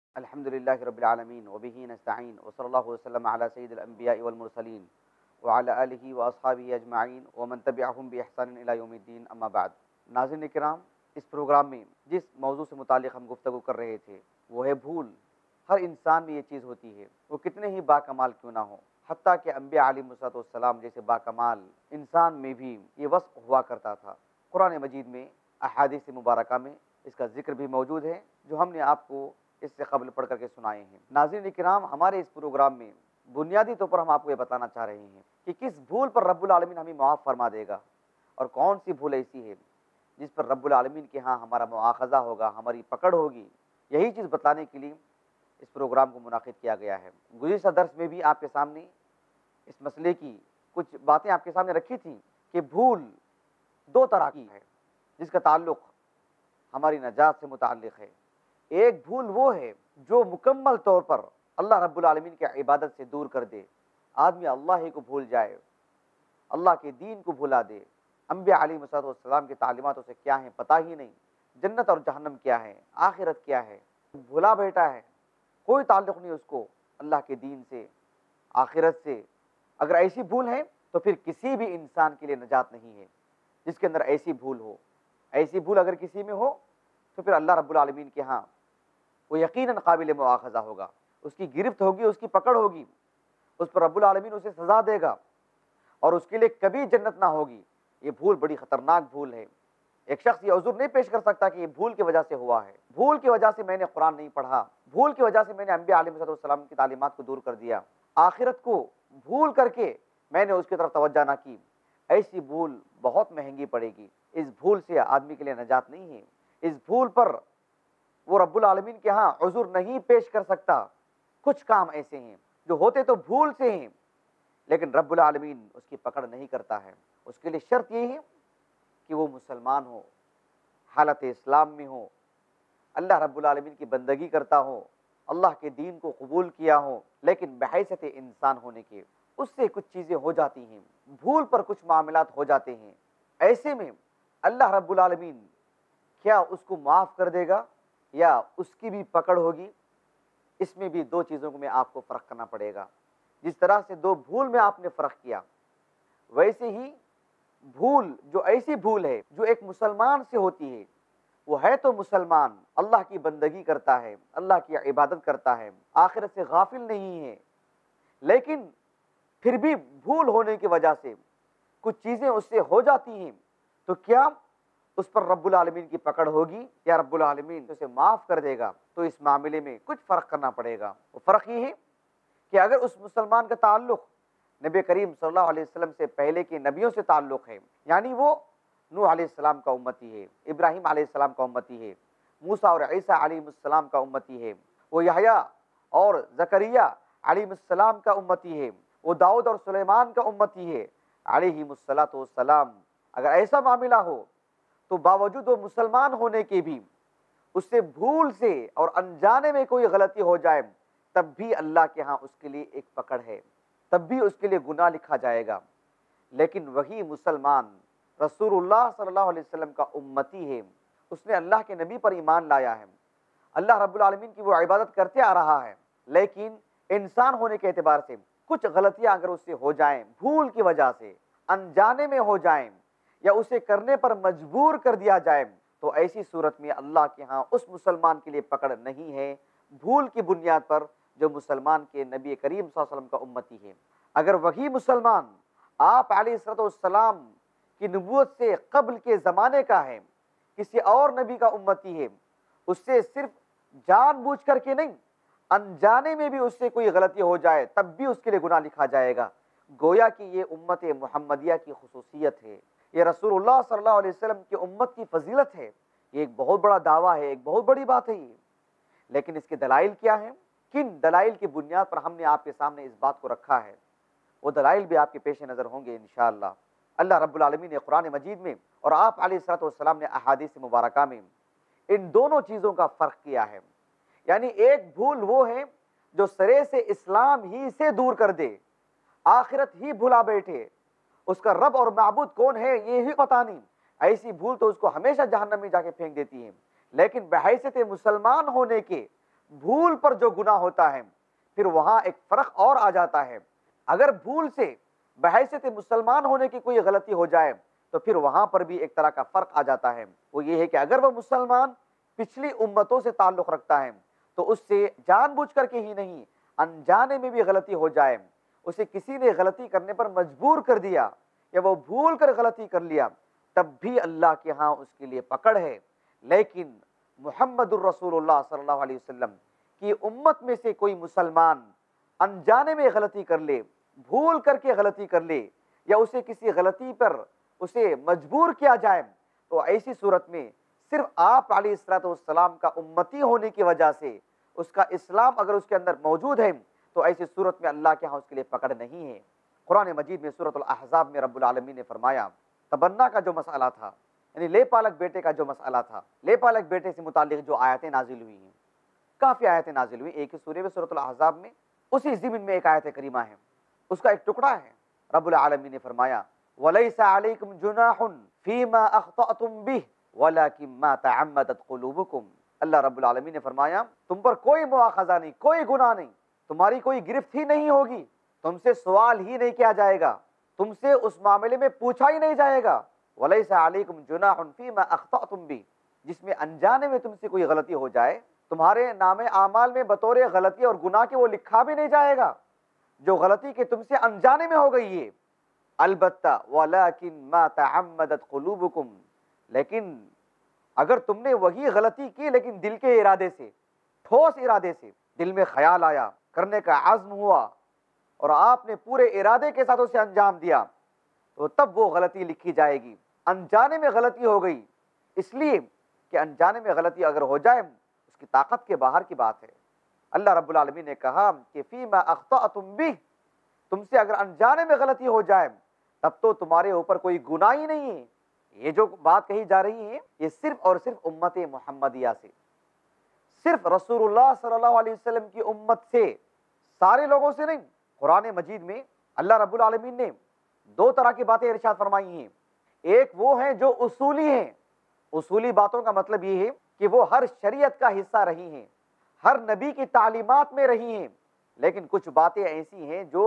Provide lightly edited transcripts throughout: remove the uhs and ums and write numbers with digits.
الحمد للہ رب العالمین وبہ نستعین وصلی اللہ وسلم علی سید الانبیاء والمرسلین وعلی آلہ واصحابہ اجمعین ومن تبعہم باحسان الی یوم الدین، اما بعد۔ ناظرین کرام، اس پروگرام میں جس موضوع سے متعلق ہم گفتگو کر رہے تھے وہ ہے بھول۔ ہر انسان میں یہ چیز ہوتی ہے، وہ کتنے ہی باکمال کیوں نہ ہو، حتیٰ کہ انبیاء علیہ السلام جیسے باکمال انسان میں بھی یہ وصف ہوا کرتا تھا۔ قرآن مجید میں احادیث مبارکہ میں اس کا ذکر بھی موجود ہے، جو ہم نے آپ کو اس سے قبل پڑھ کر کے سنائے ہیں۔ ناظرین کرام، ہمارے اس پروگرام میں بنیادی طور پر ہم آپ کو یہ بتانا چاہ رہے ہیں کہ کس بھول پر رب العالمین ہمیں معاف فرما دے گا، اور کون سی بھول ایسی ہے جس پر رب العالمین کے ہاں ہمارا مواخذہ ہوگا، ہماری پکڑ ہوگی۔ یہی چیز بتانے کے لیے اس پروگرام کو منعقد کیا گیا ہے۔ گزشتہ درس میں بھی آپ کے سامنے اس مسئلے کی کچھ باتیں آپ کے سامنے رکھی تھیں کہ بھول دو طرح کی ہے جس کا تعلق ہماری نجات سے متعلق ہے۔ ایک بھول وہ ہے جو مکمل طور پر اللہ رب العالمین کی عبادت سے دور کر دے، آدمی اللہ ہی کو بھول جائے، اللہ کے دین کو بھلا دے، انبیاء علیہ السلام کی تعلیماتوں سے کیا ہیں پتہ ہی نہیں، جنت اور جہنم کیا ہے، آخرت کیا ہے، بھلا بیٹھا ہے، کوئی تعلق نہیں اس کو اللہ کے دین سے، آخرت سے۔ اگر ایسی بھول ہے تو پھر کسی بھی انسان کے لیے نجات نہیں ہے جس کے اندر ایسی بھول ہو۔ ایسی بھول اگر کسی میں ہو تو پھر اللہ رب العالمین کے ہاں وہ یقیناً قابل مواخذہ ہوگا، اس کی گرفت ہوگی، اس کی پکڑ ہوگی، اس پر رب العالمین اسے سزا دے گا، اور اس کے لیے کبھی جنت نہ ہوگی۔ یہ بھول بڑی خطرناک بھول ہے۔ ایک شخص یہ عذر نہیں پیش کر سکتا کہ یہ بھول کی وجہ سے ہوا ہے، بھول کی وجہ سے میں نے قرآن نہیں پڑھا، بھول کی وجہ سے میں نے انبیاء علیہ السلام کی تعلیمات کو دور کر دیا، آخرت کو بھول کر کے میں نے اس کی طرف توجہ نہ کی۔ ایسی بھول بہت مہنگی پڑے گی۔ اس بھول سے آدمی کے لیے نجات نہیں ہے۔ اس بھول پر وہ رب العالمین کے ہاں عذر نہیں پیش کر سکتا۔ کچھ کام ایسے ہیں جو ہوتے تو بھول سے ہیں، لیکن رب العالمین اس کی پکڑ نہیں کرتا ہے۔ اس کے لیے شرط یہ ہے کہ وہ مسلمان ہو، حالت اسلام میں ہو، اللہ رب العالمین کی بندگی کرتا ہو، اللہ کے دین کو قبول کیا ہو، لیکن بحیثیت انسان ہونے کے اس سے کچھ چیزیں ہو جاتی ہیں، بھول پر کچھ معاملات ہو جاتے ہیں۔ ایسے میں اللہ رب العالمین کیا اس کو معاف کر دے گا یا اس کی بھی پکڑ ہوگی؟ اس میں بھی دو چیزوں کو میں آپ کو فرق کرنا پڑے گا۔ جس طرح سے دو بھول میں آپ نے فرق کیا، ویسے ہی بھول جو ایسی بھول ہے جو ایک مسلمان سے ہوتی ہے، وہ ہے تو مسلمان، اللہ کی بندگی کرتا ہے، اللہ کی عبادت کرتا ہے، آخرت سے غافل نہیں ہے، لیکن پھر بھی بھول ہونے کی وجہ سے کچھ چیزیں اس سے ہو جاتی ہیں، تو کیا اس پر رب العالمین کی پکڑ ہوگی یا رب العالمین اسے معاف کر دے گا؟ تو اس معاملے میں کچھ فرق کرنا پڑے گا۔ وہ فرق یہ ہے کہ اگر اس مسلمان کا تعلق نبی کریم صلی اللہ علیہ وسلم سے پہلے کے نبیوں سے تعلق ہے، یعنی وہ نوح علیہ السلام کا امتی ہے، ابراہیم علیہ السلام کا امتی ہے، موسیٰ اور عیسیٰ علیہ السلام کا امتی ہے، وہ یحییٰ اور زکریا علیہ السلام کا امتی ہے، وہ داؤد اور سلیمان کا امتی ہے علیہ السلام۔ اگر ایسا معاملہ ہو تو باوجود وہ مسلمان ہونے کے بھی اس سے بھول سے اور انجانے میں کوئی غلطی ہو جائے، تب بھی اللہ کے ہاں اس کے لیے ایک پکڑ ہے، تب بھی اس کے لیے گناہ لکھا جائے گا۔ لیکن وہی مسلمان رسول اللہ صلی اللہ علیہ وسلم کا امتی ہے، اس نے اللہ کے نبی پر ایمان لایا ہے، اللہ رب العالمین کی وہ عبادت کرتے آ رہا ہے، لیکن انسان ہونے کے اعتبار سے کچھ غلطیاں اگر اس سے ہو جائیں، بھول کی وجہ سے انجانے میں ہو جائیں یا اسے کرنے پر مجبور کر دیا جائے، تو ایسی صورت میں اللہ کے ہاں اس مسلمان کے لیے پکڑ نہیں ہے، بھول کی بنیاد پر جو مسلمان کے نبی کریم صلی اللہ علیہ وسلم کا امتی ہے۔ اگر وہی مسلمان آپ علیہ السلام کی نبوت سے قبل کے زمانے کا ہے، کسی اور نبی کا امتی ہے، اس سے صرف جان بوجھ کر کے نہیں، انجانے میں بھی اس سے کوئی غلطی ہو جائے تب بھی اس کے لیے گناہ لکھا جائے گا۔ گویا کہ یہ امت محمدیہ کی خصوصیت ہے، یہ رسول اللہ صلی اللہ علیہ وسلم کی امت کی فضیلت ہے۔ یہ ایک بہت بڑا دعویٰ ہے، ایک بہت بڑی بات ہے یہ، لیکن اس کے دلائل کیا ہیں؟ کن دلائل کی بنیاد پر ہم نے آپ کے سامنے اس بات کو رکھا ہے؟ وہ دلائل بھی آپ کے پیش نظر ہوں گے انشاءاللہ۔ اللہ رب العالمین نے قرآن مجید میں اور آپ علیہ السلام نے احادیث مبارکہ میں ان دونوں چیزوں کا فرق کیا ہے۔ یعنی ایک بھول وہ ہے جو سرے سے اسلام ہی سے دور کر دے، آخرت ہی بھلا بیٹھے، اس کا رب اور معبود کون ہے یہ ہی پتہ نہیں، ایسی بھول تو اس کو ہمیشہ جہنم میں جا کے پھینک دیتی ہے۔ لیکن بحیثیت مسلمان ہونے کے بھول پر جو گناہ ہوتا ہے پھر وہاں ایک فرق اور آ جاتا ہے. اگر بھول سے بحیثیت مسلمان ہونے کی کوئی غلطی ہو جائے تو پھر وہاں پر بھی ایک طرح کا فرق آ جاتا ہے. وہ یہ ہے کہ اگر وہ مسلمان پچھلی امتوں سے تعلق رکھتا ہے تو اس سے جان بوجھ کر کے ہی نہیں, انجانے میں بھی غلطی ہو جائے, اسے کسی نے غلطی کرنے پر مجبور کر دیا یا وہ بھول کر غلطی کر لیا, تب بھی اللہ کے ہاں اس کے لیے پکڑ ہے. لیکن محمد الرسول اللہ صلی اللہ علیہ وسلم کی امت میں سے کوئی مسلمان انجانے میں غلطی کر لے, بھول کر کے غلطی کر لے, یا اسے کسی غلطی پر اسے مجبور کیا جائے, تو ایسی صورت میں صرف آپ علیہ الصلوۃ والسلام کا امتی ہونے کی وجہ سے اس کا اسلام اگر اس کے اندر موجود ہے تو ایسی صورت میں اللہ کے ہاں اس کے لیے پکڑ نہیں ہے. قرآن مجید میں سورۃ الاحزاب میں رب العالمین نے فرمایا, تبنا کا جو مسئلہ تھا, یعنی لے پالک بیٹے کا جو مسئلہ تھا, لے پالک بیٹے سے متعلق جو آیتیں نازل ہوئی ہیں, کافی آیتیں نازل ہوئی ایک ہی سورہ میں سورۃ الاحزاب میں. اسی ضمن میں ایک آیت کریمہ ہے, اس کا ایک ٹکڑا ہے. رب العالمین نے فرمایا وَلَيْسَ عَلَيْكُمْ جُنَاحٌ فِي مَا أَخْطَأْتُمْ بِهِ وَلَكِنْ مَا تَعَمَّدَتْ قُلُوبُكُمْ. اللہ رب العالمین نے فرمایا تم پر کوئی مواخذہ نہیں, کوئی گناہ نہیں, تمہاری کوئی گرفت ہی نہیں ہوگی, تم سے سوال ہی نہیں کیا جائے گا, تم سے اس معاملے میں پوچھا ہی نہیں جائے گا. وَلَيْسَ عَلَيْكُمْ جُنَاحٌ فِي مَا أَخْطَأْتُمْ بِهِ, جس میں انجانے میں تم سے کوئی غلطی ہو جائے, تمہارے نام اعمال میں بطور غلطی اور گناہ کے وہ لکھا بھی نہیں جائے گا جو غلطی کہ تم سے انجانے میں ہو گئی ہے. البتہ وَلَكِنْ مَا تَعَمَّدَتْ قُلُوبُكُمْ, لیکن اگر تم نے وہی غلطی کی لیکن دل کے ارادے سے, ٹھوس ارادے سے, دل میں خیال آیا, کرنے کا عزم ہوا اور آپ نے پورے ارادے کے ساتھ اسے انجام دیا, تو تب وہ غلطی لکھی جائے گی. انجانے میں غلطی ہو گئی, اس لیے کہ انجانے میں غلطی اگر ہو جائے اس کی طاقت کے باہر کی بات ہے. اللہ رب العالمین نے کہا کہ فیما اخطأتم بہ, تم سے اگر انجانے میں غلطی ہو جائے تب تو تمہارے اوپر کوئی گناہ ہی نہیں ہے. یہ جو بات کہی جا رہی ہے یہ صرف اور صرف امت محمدیہ سے, صرف رسول اللہ صلی اللہ علیہ وسلم کی امت سے, سارے لوگوں سے نہیں. قرآن مجید میں اللہ رب العالمین نے دو طرح کی باتیں ارشاد فرمائی ہیں. ایک وہ ہیں جو اصولی ہیں, اصولی باتوں کا مطلب یہ ہے کہ وہ ہر شریعت کا حصہ رہی ہیں, ہر نبی کی تعلیمات میں رہی ہیں, لیکن کچھ باتیں ایسی ہیں جو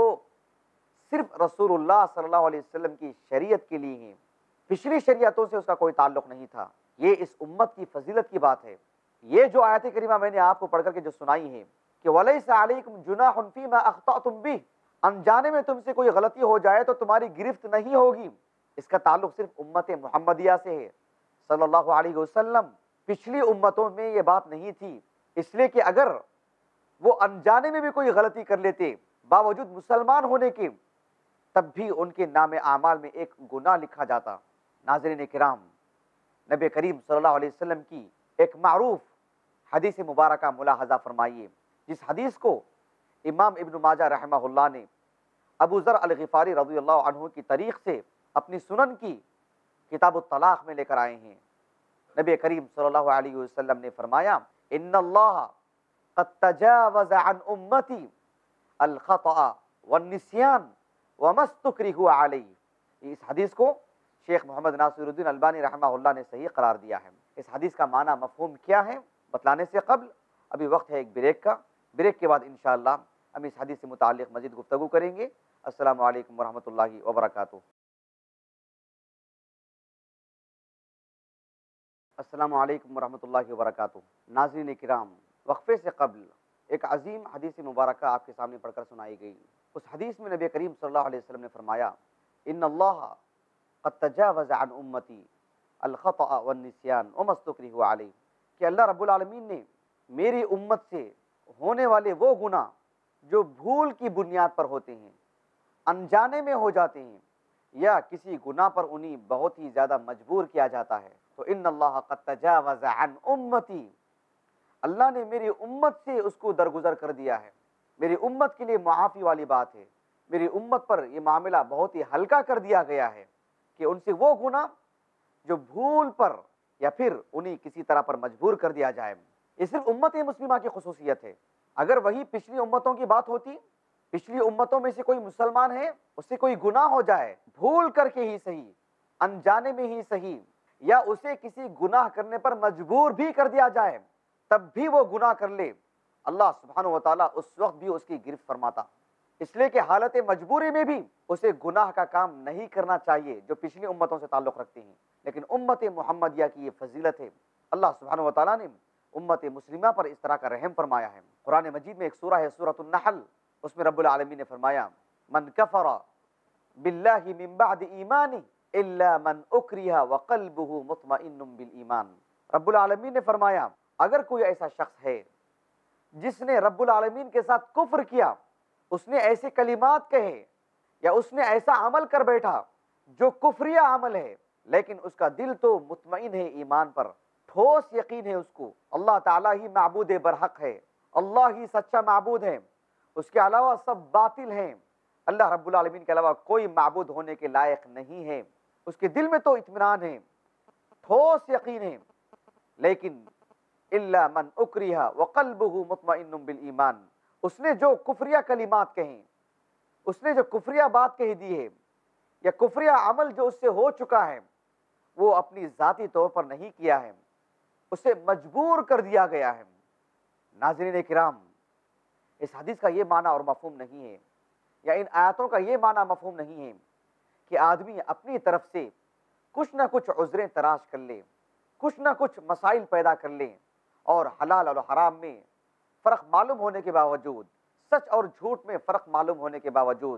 صرف رسول اللہ صلی اللہ علیہ وسلم کی شریعت کے لیے ہیں, پچھلی شریعتوں سے اس کا کوئی تعلق نہیں تھا. یہ اس امت کی فضیلت کی بات ہے. یہ جو آیت کریمہ میں نے آپ کو پڑھ کر کے جو سنائی ہے کہ وَلَيْسَ عَلَيْكُمْ جُنَاحٌ فِي مَا أَخْطَأْتُمْ بِهِ, انجانے میں تم سے کوئی غلطی ہو جائے تو تمہاری گرفت نہیں ہوگی, اس کا تعلق صرف امت محمدیہ سے ہے صلی اللہ علیہ وسلم. پچھلی امتوں میں یہ بات نہیں تھی, اس لیے کہ اگر وہ انجانے میں بھی کوئی غلطی کر لیتے باوجود مسلمان ہونے کے, تب بھی ان کے نام اعمال میں ایک گناہ لکھا جاتا. ناظرین کرام, نبی کریم صلی اللہ علیہ وسلم کی ایک معروف حدیث مبارکہ ملاحظہ فرمائیے, جس حدیث کو امام ابن ماجہ رحمہ اللہ نے ابو ذر الغفاری رضی اللہ عنہ کی طریق سے اپنی سنن کی کتاب الطلاق میں لے کر آئے ہیں. نبی کریم صلی اللہ علیہ وسلم نے فرمایا ان اللہ قد تجاوز عن امتی الخطأ والنسیان وما استکرہوا علیہ. اس حدیث کو شیخ محمد ناصر الدین البانی رحمہ اللہ نے صحیح قرار دیا ہے. اس حدیث کا معنی مفہوم کیا ہے بتلانے سے قبل ابھی وقت ہے ایک بریک کا, بریک کے بعد انشاءاللہ ہم اس حدیث سے متعلق مزید گفتگو کریں گے. السلام علیکم ورحمۃ اللہ وبرکاتہ. السلام علیکم ورحمۃ اللہ وبرکاتہ. ناظرین کرام, وقفے سے قبل ایک عظیم حدیث مبارکہ آپ کے سامنے پڑھ کر سنائی گئی. اس حدیث میں نبی کریم صلی اللہ علیہ وسلم نے فرمایا ان اللہ قد تجاوز عن امتی الخطأ والنسیان وما استکرہوا علیہ, کہ اللہ رب العالمین نے میری امت سے ہونے والے وہ گناہ جو بھول کی بنیاد پر ہوتے ہیں, انجانے میں ہو جاتے ہیں, یا کسی گناہ پر انہیں بہت ہی زیادہ مجبور کیا جاتا ہے, تو ان اللہ قد تجاوز عن امتی, اللہ نے میری امت سے اس کو درگزر کر دیا ہے. میری امت کے لیے معافی والی بات ہے, میری امت پر یہ معاملہ بہت ہی ہلکا کر دیا گیا ہے کہ ان سے وہ گناہ جو بھول پر یا پھر انہیں کسی طرح پر مجبور کر دیا جائے. یہ صرف امت مسلمہ کی خصوصیت ہے. اگر وہی پچھلی امتوں کی بات ہوتی, پچھلی امتوں میں سے کوئی مسلمان ہے, اس سے کوئی گناہ ہو جائے, بھول کر کے ہی صحیح, انجانے میں ہی صحیح, یا اسے کسی گناہ کرنے پر مجبور بھی کر دیا جائے, تب بھی وہ گناہ کر لے, اللہ سبحانہ و تعالیٰ اس وقت بھی اس کی گرفت فرماتا، اس لیے کہ حالت مجبوری میں بھی اسے گناہ کا کام نہیں کرنا چاہیے جو پچھلی امتوں سے تعلق رکھتے ہیں، لیکن امت محمدیہ کی یہ فضیلت ہے۔ اللہ سبحانہ و تعالیٰ نے امت مسلمہ پر اس طرح کا رحم فرمایا ہے۔ قرآن مجید میں ایک سورہ ہے سورۃ النحل، اس میں رب العالمین نے فرمایا من کفر باللہ من بعد ایمانہ الا من اکرہ وقلبہ مطمئن بالایمان۔ رب العالمین نے فرمایا اگر کوئی ایسا شخص ہے جس نے رب العالمین کے ساتھ کفر کیا، اس نے ایسے کلمات کہے یا اس نے ایسا عمل کر بیٹھا جو کفریہ عمل ہے، لیکن اس کا دل تو مطمئن ہے ایمان پر، ٹھوس یقین ہے اس کو اللہ تعالیٰ ہی معبود برحق ہے، اللہ ہی سچا معبود ہے، اس کے علاوہ سب باطل ہیں، اللہ رب العالمین کے علاوہ کوئی معبود ہونے کے لائق نہیں ہے، اس کے دل میں تو اطمینان ہے، ٹھوس یقین ہے، لیکن الا من اکرہ وقلبہ مطمئن بالایمان، اس نے جو کفریہ کلمات کہیں، اس نے جو کفریہ بات کہہ دی ہے یا کفریہ عمل جو اس سے ہو چکا ہے وہ اپنی ذاتی طور پر نہیں کیا ہے، اسے مجبور کر دیا گیا ہے۔ ناظرین کرام، اس حدیث کا یہ معنی اور مفہوم نہیں ہے، یا ان آیاتوں کا یہ معنی مفہوم نہیں ہے کہ آدمی اپنی طرف سے کچھ نہ کچھ عذریں تراش کر لے، کچھ نہ کچھ مسائل پیدا کر لے، اور حلال اور حرام میں فرق معلوم ہونے کے باوجود، سچ اور جھوٹ میں فرق معلوم ہونے کے باوجود،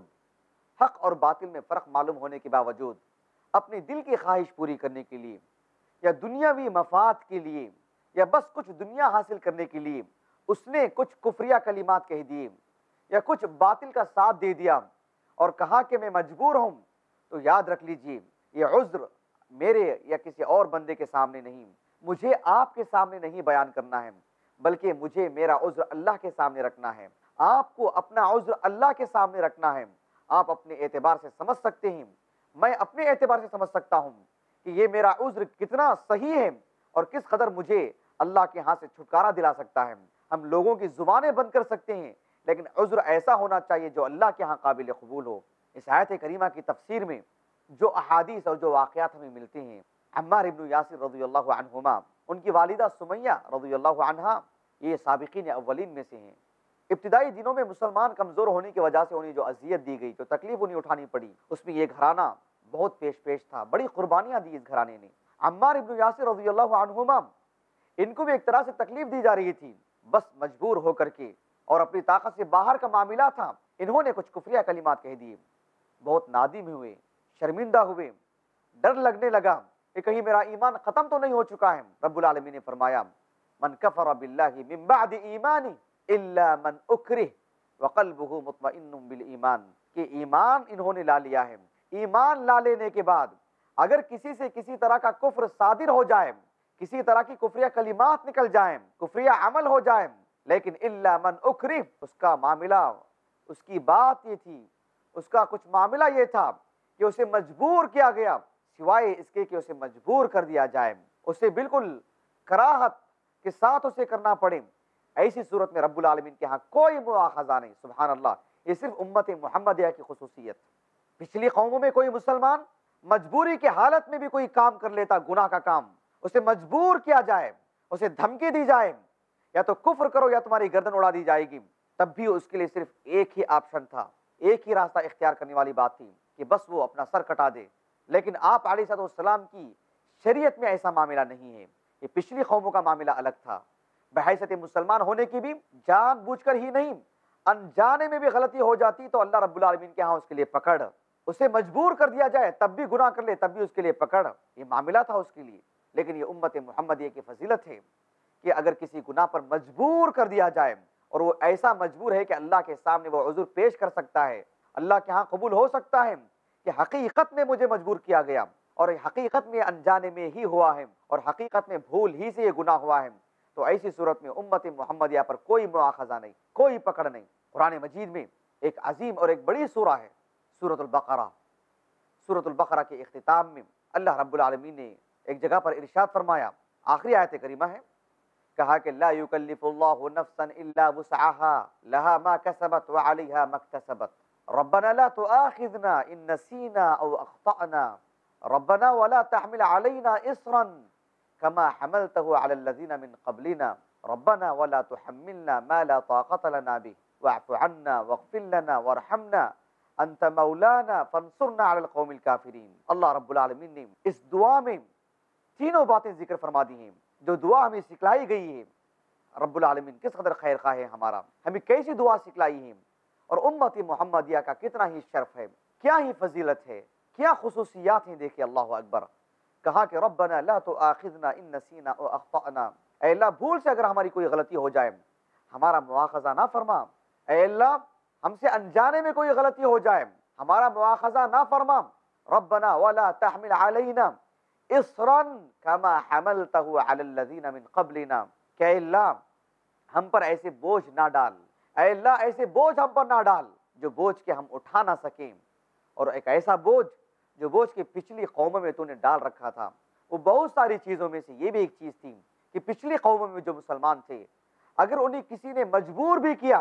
حق اور باطل میں فرق معلوم ہونے کے باوجود، اپنی دل کی خواہش پوری کرنے کے لیے یا دنیاوی مفاد کے لیے یا بس کچھ دنیا حاصل کرنے کے لیے اس نے کچھ کفریہ کلمات کہہ دیے یا کچھ باطل کا ساتھ دے دیا اور کہا کہ میں مجبور ہوں، تو یاد رکھ لیجئے یہ عذر میرے یا کسی اور بندے کے سامنے نہیں، مجھے آپ کے سامنے نہیں بیان کرنا ہے، بلکہ مجھے میرا عذر اللہ کے سامنے رکھنا ہے، آپ کو اپنا عذر اللہ کے سامنے رکھنا ہے۔ آپ اپنے اعتبار سے سمجھ سکتے ہیں، میں اپنے اعتبار سے سمجھ سکتا ہوں کہ یہ میرا عذر کتنا صحیح ہے اور کس قدر مجھے اللہ کے ہاں سے چھٹکارا دلا سکتا ہے۔ ہم لوگوں کی زبانیں بند کر سکتے ہیں، لیکن عذر ایسا ہونا چاہیے جو اللہ کے ہاں قابل قبول ہو۔ اس آیت کریمہ کی تفسیر میں جو احادیث اور جو واقعات ہمیں ملتے ہیں، عمار ابن یاسر رضی اللہ عنہما، ان کی والدہ سمیہ رضی اللہ عنہا، یہ سابقین اولین میں سے ہیں۔ ابتدائی دنوں میں مسلمان کمزور ہونے کی وجہ سے انہیں جو اذیت دی گئی، جو تکلیف انہیں اٹھانی پڑی، اس میں یہ گھرانہ بہت پیش تھا، بڑی قربانیاں دی اس گھرانے نے۔ عمار ابن یاسر رضی اللہ عنہما، ان کو بھی ایک طرح سے تکلیف دی جا رہی تھی، بس مجبور ہو کر کے اور اپنی طاقت سے باہر کا معاملہ تھا، انہوں نے کچھ کفریہ کلمات کہہ دیے، بہت نادم ہوئے، شرمندہ ہوئے، ڈر لگنے لگا کہ کہیں میرا ایمان ختم تو نہیں ہو چکا ہے۔ رب العالمین نے فرمایا من کفر باللہ من بعد ایمانہ الا من اکرہ وقلبہ مطمئن بالایمان، کہ ایمان انہوں نے لا لیا ہے، ایمان لا لینے کے بعد اگر کسی سے کسی طرح کا کفر صادر ہو جائے، کسی طرح کی کفریہ کلمات نکل جائیں، کفریہ عمل ہو جائیں، لیکن الا من اکرہ، اس کا معاملہ، اس کی بات یہ تھی، اس کا کچھ معاملہ یہ تھا کہ اسے مجبور کیا گیا، سوائے اس کے کہ اسے مجبور کر دیا جائے، اسے بالکل کراہت کے ساتھ اسے کرنا پڑے، ایسی صورت میں رب العالمین کے ہاں کوئی مواخذہ نہیں۔ سبحان اللہ، یہ صرف امت محمدیہ کی خصوصیت۔ پچھلی قوموں میں کوئی مسلمان مجبوری کی حالت میں بھی کوئی کام کر لیتا، گناہ کا کام، اسے مجبور کیا جائے، اسے دھمکی دی جائے یا تو کفر کرو یا تمہاری گردن اڑا دی جائے گی، تب بھی اس کے لیے صرف ایک ہی آپشن تھا، ایک ہی راستہ اختیار کرنے والی بات تھی کہ بس وہ اپنا سر کٹا دے۔ لیکن آپ علیہ السلام کی شریعت میں ایسا معاملہ نہیں ہے، یہ پچھلی قوموں کا معاملہ الگ تھا۔ بحیثیت مسلمان ہونے کی بھی جان بوجھ کر ہی نہیں، انجانے میں بھی غلطی ہو جاتی تو اللہ رب العالمین کے ہاں اس کے لیے پکڑ، اسے مجبور کر دیا جائے تب بھی گناہ کر لے تب بھی اس کے لیے پکڑ، یہ معاملہ تھا اس کے لیے۔ لیکن یہ امت محمدیہ کی فضیلت ہے کہ اگر کسی گناہ پر مجبور کر دیا جائے اور وہ ایسا مجبور ہے کہ اللہ کے سامنے وہ عذر پیش کر سکتا ہے، اللہ کے ہاں قبول ہو سکتا ہے کہ حقیقت میں مجھے مجبور کیا گیا اور حقیقت میں انجانے میں ہی ہوا ہے اور حقیقت میں بھول ہی سے یہ گناہ ہوا ہے، تو ایسی صورت میں امت محمدیہ پر کوئی مواخذہ نہیں، کوئی پکڑ نہیں۔ قرآن مجید میں ایک عظیم اور ایک بڑی سورہ ہے سورۃ البقرہ۔ سورۃ البقرہ کے اختتام میں اللہ رب العالمین نے ایک جگہ پر ارشاد فرمایا، آخری آیت کریمہ ہے، کہا کہ لا یکلف اللہ نفسا الا وسعها لها ما کسبت وعلیها ما اکتسبت ربنا لا تؤاخذنا ان نسینا او اخطأنا ربنا ولا تحمل علينا اصرا كما حملته على الذين من قبلنا ربنا ولا تحملنا ما لا طاقت لنا به واعف عنا واغفر لنا وارحمنا انت مولانا فانصرنا علی القوم الکافرین۔ اللہ رب العالمین نے اس دعا میں تینوں باتیں ذکر فرما دی ہیں جو دعا ہمیں سکھلائی گئی ہے۔ رب العالمین کس قدر خیر خواہ ہے ہمارا، ہمیں کیسی دعا سکھلائی ہے، اور امت محمدیہ کا کتنا ہی شرف ہے، کیا ہی فضیلت ہے، کیا خصوصیات ہیں۔ دیکھیں اللہ اکبر، کہا کہ ربنا لا تؤاخذنا ان نسینا او اخطأنا، اے اللہ بھول سے اگر ہماری کوئی غلطی ہو جائے ہمارا مواخذہ نہ فرما، اے اللہ ہم سے انجانے میں کوئی غلطی ہو جائے ہمارا مواخذہ نہ فرما۔ ربنا ولا تحمل علینا اصرا كما حملته على الذين من قبلنا، کہ اے اللہ ہم پر ایسے بوجھ نہ ڈال، اے اللہ ایسے بوجھ ہم پر نہ ڈال جو بوجھ کے ہم اٹھا نہ سکیں، اور ایک ایسا بوجھ جو بوجھ کے پچھلی قوموں میں تو نے ڈال رکھا تھا۔ وہ بہت ساری چیزوں میں سے یہ بھی ایک چیز تھی کہ پچھلی قوموں میں جو مسلمان تھے اگر انہیں کسی نے مجبور بھی کیا،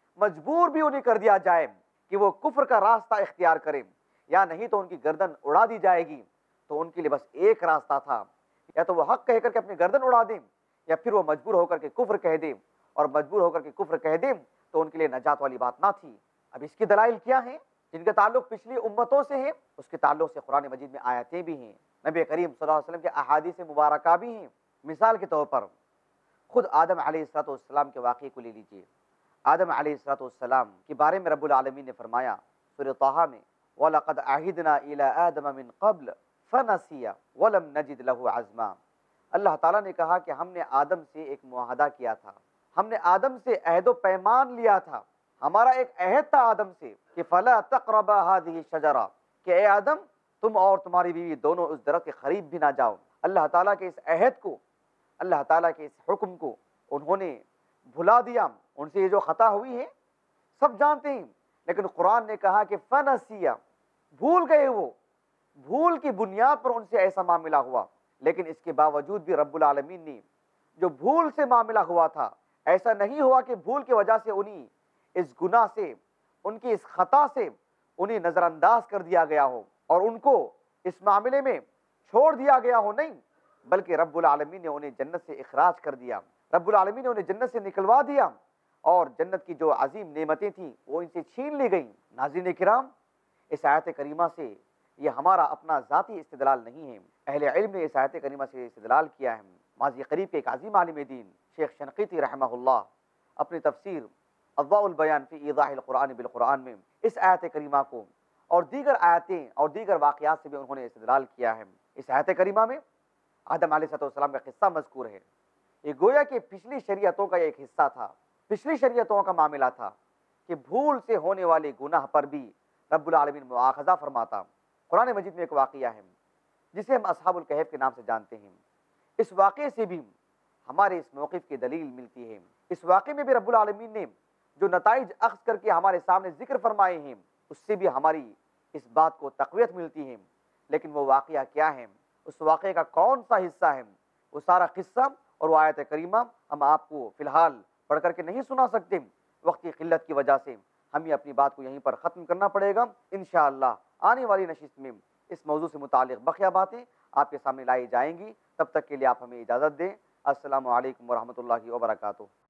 مجبور بھی انہیں کر دیا جائے کہ وہ کفر کا راستہ اختیار کریں یا نہیں تو ان کی گردن اڑا دی جائے گی، تو ان کے لیے بس ایک راستہ تھا، یا تو وہ حق کہہ کر کے اپنی گردن اڑا دیں یا پھر وہ مجبور ہو کر کے کفر کہہ دیں، اور مجبور ہو کر کے کفر کہہ دیں تو ان کے لیے نجات والی بات نہ تھی۔ اب اس کی دلائل کیا ہیں؟ جن کا تعلق پچھلی امتوں سے ہے اس کے تعلق سے قرآن مجید میں آیتیں بھی ہیں، نبی کریم صلی اللہ علیہ وسلم کے احادیث مبارکہ بھی ہیں۔ مثال کے طور پر خود آدم علیہ السلام کے واقعے کو لے لیجئے۔ آدم علیہ السلام کے بارے میں رب العالمین نے فرمایا سورہ طٰہٰ میں وَلَقَدْ عَهِدْنَا إِلَىٰ آدَمَ مِن قَبْلُ فَنَسِيَ وَلَمْ نَجِدْ لَهُ عَزْمًا۔ اللہ تعالیٰ نے کہا کہ ہم نے آدم سے ایک معاہدہ کیا تھا، ہم نے آدم سے عہد و پیمان لیا تھا، ہمارا ایک عہد تھا آدم سے کہ فَلَا تَقْرَبَا هَٰذِهِ الشَّجَرَةَ، کہ اے آدم تم اور تمہاری بیوی دونوں اس درخت کے قریب بھی نہ جاؤ۔ اللہ تعالیٰ کے اس عہد کو، اللہ تعالیٰ کے اس حکم کو انہوں نے بھلا دیا، ان سے یہ جو خطا ہوئی ہے سب جانتے ہیں، لیکن قرآن نے کہا کہ فنسیا، بھول گئے، وہ بھول کی بنیاد پر ان سے ایسا معاملہ ہوا، لیکن اس کے باوجود بھی رب العالمین نے جو بھول سے معاملہ ہوا تھا، ایسا نہیں ہوا کہ بھول کی وجہ سے انہیں اس گناہ سے، ان کی اس خطا سے انہیں نظر انداز کر دیا گیا ہو اور ان کو اس معاملے میں چھوڑ دیا گیا ہو، نہیں، بلکہ رب العالمین نے انہیں جنت سے اخراج کر دیا، رب العالمین نے انہیں جنت سے نکلوا دیا، اور جنت کی جو عظیم نعمتیں تھیں وہ ان سے چھین لی گئیں۔ ناظرین کرام، اس آیت کریمہ سے یہ ہمارا اپنا ذاتی استدلال نہیں ہے، اہل علم نے اس آیت کریمہ سے استدلال کیا ہے۔ ماضی قریب کے ایک عظیم عالم دین شیخ شنقیطی رحمہ اللہ اپنی تفسیر اضواء البیان فی ایضاح القرآن بالقرآن میں اس آیت کریمہ کو اور دیگر آیتیں اور دیگر واقعات سے بھی انہوں نے استدلال کیا ہے۔ اس آیت کریمہ میں آدم علیہ السلام کا قصہ مذکور ہے، یہ گویا کہ پچھلی شریعتوں کا ایک حصہ تھا، پچھلی شریعتوں کا معاملہ تھا کہ بھول سے ہونے والے گناہ پر بھی رب العالمین مواخذہ فرماتا۔ قرآن مجید میں ایک واقعہ ہے جسے ہم اصحاب الکہف کے نام سے جانتے ہیں، اس واقعے سے بھی ہمارے اس موقف کی دلیل ملتی ہے۔ اس واقعے میں بھی رب العالمین نے جو نتائج اخذ کر کے ہمارے سامنے ذکر فرمائے ہیں اس سے بھی ہماری اس بات کو تقویت ملتی ہے، لیکن وہ واقعہ کیا ہے، اس واقعے کا کون سا حصہ ہے، وہ سارا قصہ اور وہ آیت کریمہ ہم آپ کو فی الحال پڑھ کر کے نہیں سنا سکتے، وقت کی قلت کی وجہ سے ہمیں اپنی بات کو یہیں پر ختم کرنا پڑے گا۔ انشاءاللہ آنے والی نشست میں اس موضوع سے متعلق بقیہ باتیں آپ کے سامنے لائی جائیں گی، تب تک کے لیے آپ ہمیں اجازت دیں۔ السلام علیکم ورحمۃ اللہ وبرکاتہ۔